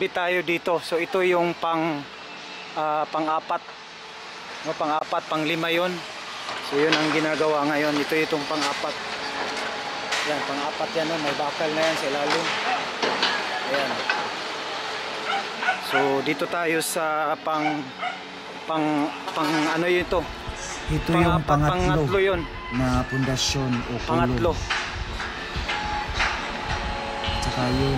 bit tayo dito. So ito yung pang-apat. No, pang-apat, pang-lima yun. So yun ang ginagawa ngayon. Ito itong pang-apat. Yan, pang-apat yan. No? May bakal na yan sa ilalim. Ayan. So dito tayo sa pang ano yun ito? Ito yung pangatlo yun. Na pundasyon o kulong. Pangatlo. Tsaka yung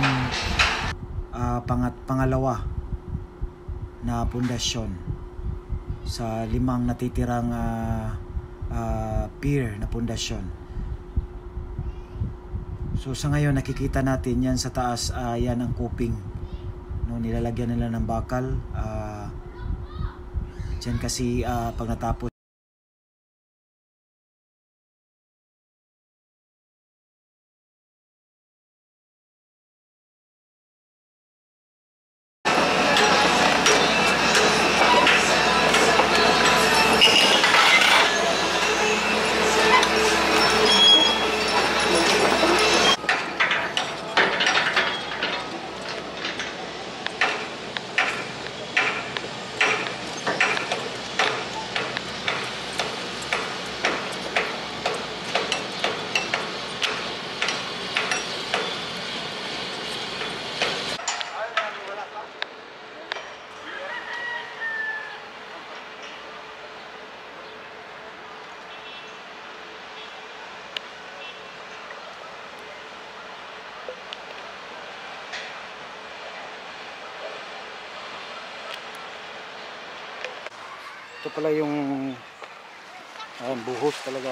pangalawa na pundasyon sa 5 natitirang pier na pundasyon. So sa ngayon nakikita natin yan sa taas, yan ang coping. No, nilalagyan nila ng bakal. Diyan kasi pag natapos ito pala yung buhos talaga.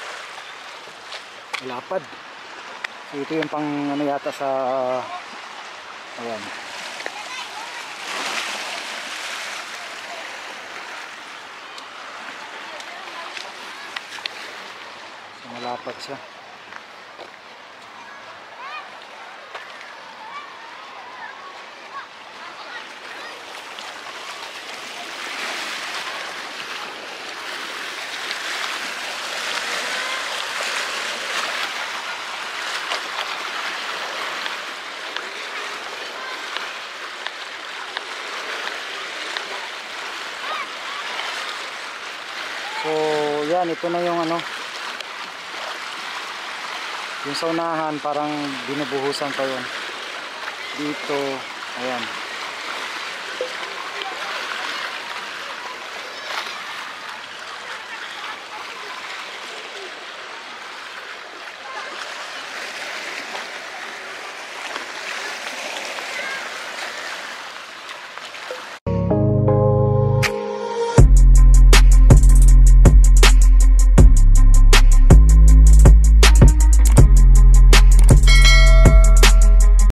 Lapad. So ito yung pang ano yata sa ayan. So malapad siya. So yan, ito na yung ano, yung sa unahan parang binubuhusan pa yun dito, ayan.